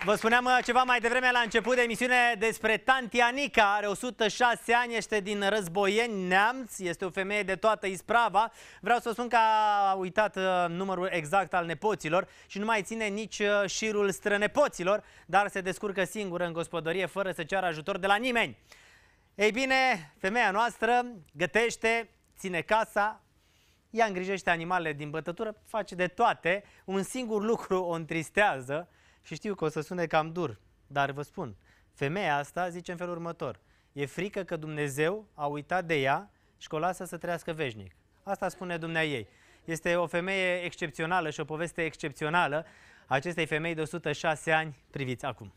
Vă spuneam ceva mai devreme la început de emisiune despre tanti Anica. Are 106 ani, este din Războieni, Neamț, este o femeie de toată isprava. Vreau să spun că a uitat numărul exact al nepoților și nu mai ține nici șirul strănepoților, dar se descurcă singură în gospodărie fără să ceară ajutor de la nimeni. Ei bine, femeia noastră gătește, ține casa, ea îngrijește animalele din bătătură, face de toate. Un singur lucru o întristează și știu că o să sune cam dur, dar vă spun, femeia asta zice în felul următor: e frică că Dumnezeu a uitat de ea și că o lasă să trăiască veșnic. Asta spune dumneaei. Este o femeie excepțională și o poveste excepțională a acestei femei de 106 ani. Priviți acum.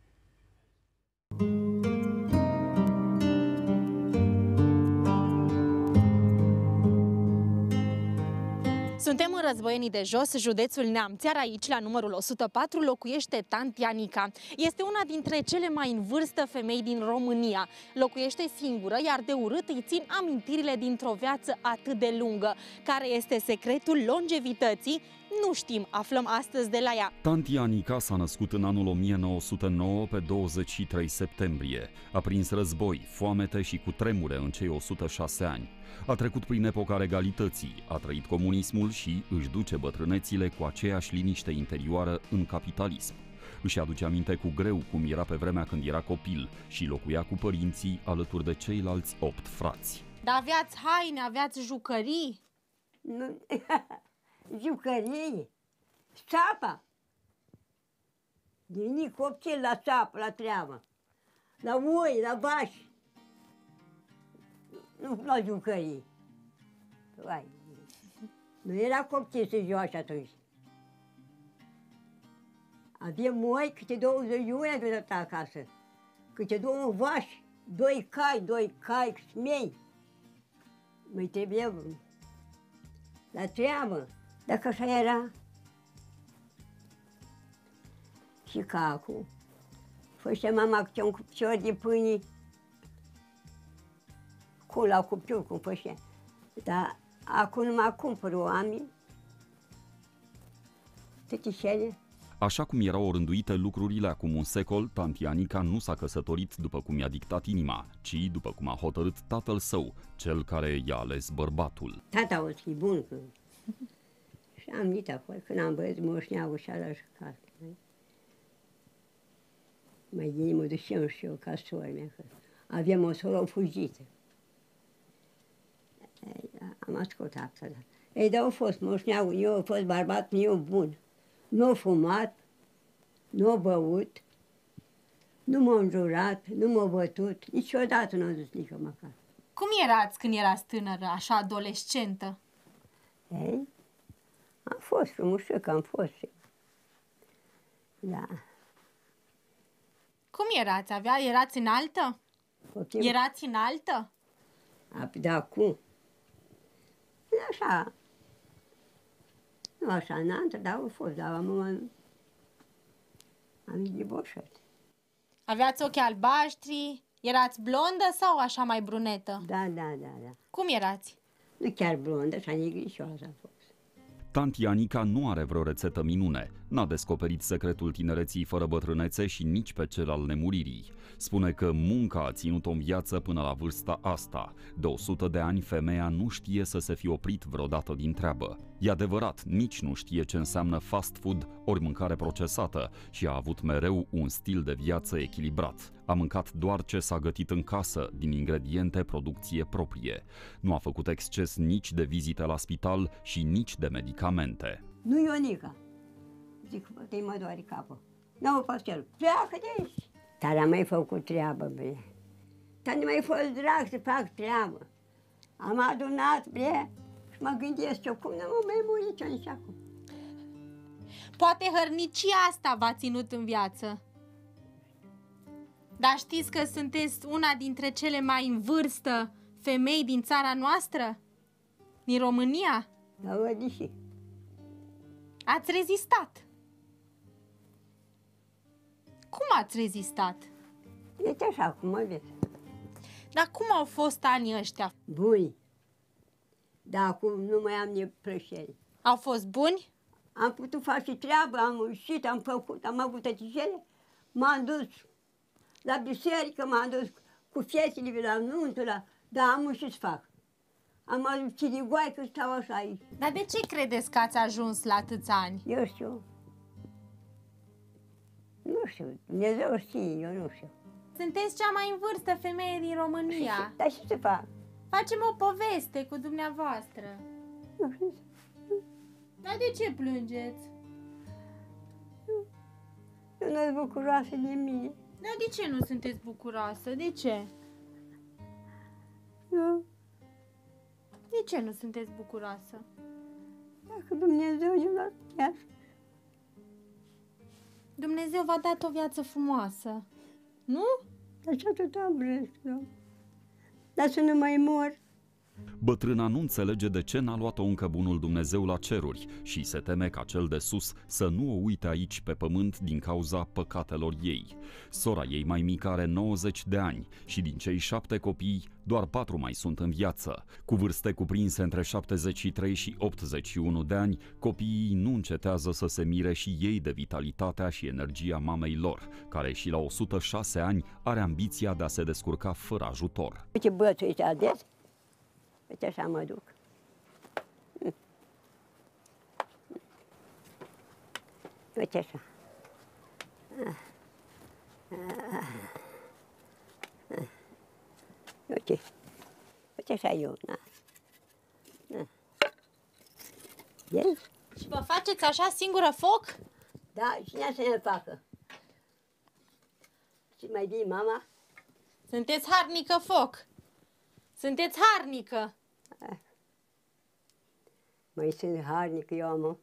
Suntem în Războienii de Jos, județul Neamț, iar aici, la numărul 104, locuiește tanti Anica. Este una dintre cele mai în vârstă femei din România. Locuiește singură, iar de urât îi țin amintirile dintr-o viață atât de lungă. Care este secretul longevității? Nu știm, aflăm astăzi de la ea. Tanti Anica s-a născut în anul 1909 pe 23 septembrie. A prins război, foamete și cutremure în cei 106 ani. A trecut prin epoca regalității, a trăit comunismul și își duce bătrânețile cu aceeași liniște interioară în capitalism. Își aduce aminte cu greu cum era pe vremea când era copil și locuia cu părinții alături de ceilalți 8 frați. Dar aveați haine, aveați jucării? Nu. Jucării, țapa. Din copil la țapă, la treabă. La oi, la vași. Nu la jucării. Vai. Nu era copil să joace atunci. Avem oi, câte 20 de oi avem dat acasă. Câte 2 vași, 2 cai, smei. Mai trebuie la treabă. Dacă așa era, și ca acum, făcea mama câte un cupcior de pâine, la cupcior cum făcea. Dar acum nu mai cumpăr oameni, tătișele. Așa cum erau orânduite lucrurile acum un secol, tanti Anica nu s-a căsătorit după cum i-a dictat inima, ci după cum a hotărât tatăl său, cel care i-a ales bărbatul. Tata o fi bun că... Și am venit acolo, când am văzut moșneagul și ala jucat. Mai bine mă duceam și eu ca sora mea, că aveam o soră fugită. Am ascultat asta. Ei, dar a fost moșneagul, eu a fost bărbatul meu bun. Nu a fumat, nu a băut, nu m-a înjurat, nu m-a bătut, niciodată nu a zis nici măcar. Cum erați când erați tânără, așa adolescentă? Ei? Am fost frumușică, am fost. Da. Cum erați? Erați înaltă? Copil. Erați înaltă? Da, cum? Așa. Nu așa înaltă, dar au fost, dar am diboșat. Aveați ochi albaștri? Erați blondă sau așa mai brunetă? Da. Cum erați? Nu chiar blondă, așa negrișoasă a fost. Tanti Anica nu are vreo rețetă minune, n-a descoperit secretul tinereții fără bătrânețe și nici pe cel al nemuririi. Spune că munca a ținut-o în viață până la vârsta asta. De 100 de ani, femeia nu știe să se fi oprit vreodată din treabă. E adevărat, nici nu știe ce înseamnă fast food ori mâncare procesată și a avut mereu un stil de viață echilibrat. A mâncat doar ce s-a gătit în casă, din ingrediente producție proprie. Nu a făcut exces nici de vizite la spital și nici de medicamente. Nu, Ionica. Zic, că-i mă doare capul. N-au fost el. Pleacă de aici. Dar am mai făcut treabă, bre. Dar nu mai fost drag să fac treabă. Am adunat, bre, și mă gândesc eu, cum nu mă mai muri eu nici acum. Poate hărnicia asta v-a ținut în viață. Dar știți că sunteți una dintre cele mai în vârstă femei din țara noastră? Din România? Da, văd și. Ați rezistat. Cum ați rezistat? Este așa, cum mă vezi. Dar cum au fost anii ăștia? Buni. Dar acum nu mai am neplăcere. Au fost buni? Am putut face treabă, am ieșit, am făcut, am avut tăticele, M-am dus la biserică, m-am dus cu fetele la nuntă, dar am ce să fac. Am adus chirigoai că stau așa aici. Dar de ce credeți că ați ajuns la atâția ani? Eu știu. Nu știu, Dumnezeu știe, eu nu știu. Sunteți cea mai în vârstă femeie din România. Dar ce să fac? Facem o poveste cu dumneavoastră. Nu știu. Dar de ce plângeți? Eu nu sunt bucuroasă de mine. Dar de ce nu sunteți bucuroasă? De ce? Eu, De ce nu sunteți bucuroasă? dacă Dumnezeu ne-a dat viață, Dumnezeu v-a dat o viață frumoasă. Nu? dar ce atât am vrut, eu. Dar să nu mai mor. Bătrâna nu înțelege de ce n-a luat-o încă bunul Dumnezeu la ceruri și se teme ca cel de sus să nu o uite aici pe pământ din cauza păcatelor ei. Sora ei mai mică are 90 de ani și din cei 7 copii, doar 4 mai sunt în viață. Cu vârste cuprinse între 73 și 81 de ani, copiii nu încetează să se mire și ei de vitalitatea și energia mamei lor, care și la 106 ani are ambiția de a se descurca fără ajutor. Uite bățul ăsta ades. Uite așa mă duc. Uite așa. Uite. Uite așa eu, na. Vezi? Și vă faceți așa singură foc? Da, cine să ne facă? Și mai vii mama? Sunteți harnică foc. Sunteți harnică. Mai sunt harnică eu am.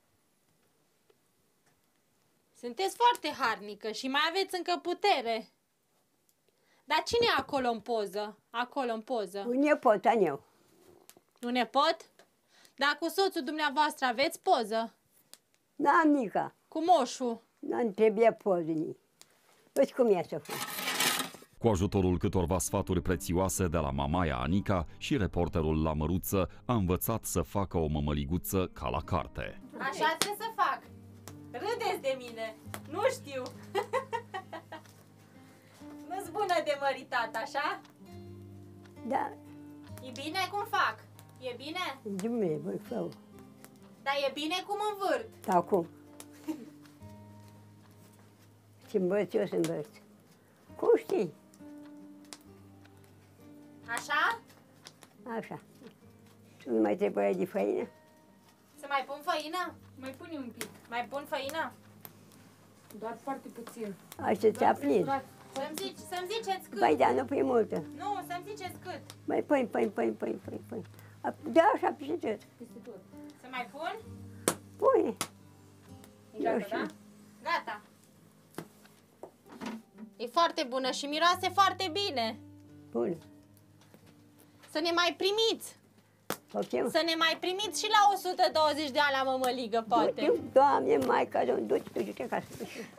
Sunteți foarte harnică și mai aveți încă putere. Dar cine e acolo în poză? Acolo în poză. Un nepot an eu. Un nepot? Dar cu soțul dumneavoastră aveți poză? N-am nica. Cu moșul? Nu-mi trebuie poză. Uite cum e să fac. Cu ajutorul câtorva sfaturi prețioase de la mamaia Anica și reporterul la Măruță a învățat să facă o mămăliguță ca la carte. Așa ce să fac? Râdeți de mine. Nu știu. Nu-s bună de măritat, așa? Da, E bine cum fac? E bine? Dumnezeu, voi fă. Dar e bine cum învârt. Sau cum? Ce învăț eu să învăț. Cum știi? Așa? Așa. Tu nu mai trebuie de făină? Să mai pun făină? Mai pune un pic, Mai pun făină? doar foarte puțin. Așa ți-a prins. Să-mi ziceți cât. Păi da, nu pui multă. Nu, să-mi ziceți cât. Mai pui. Da, așa peste tot. Peste tot. Să mai pun? Pune. E gata, știu. da? Gata. E foarte bună și miroase foarte bine. Pune. Să ne mai primiți. Poftim? Să ne mai primiți și la 120 de ani la mămăligă, poate. Doamne, Maica, du-te acasă.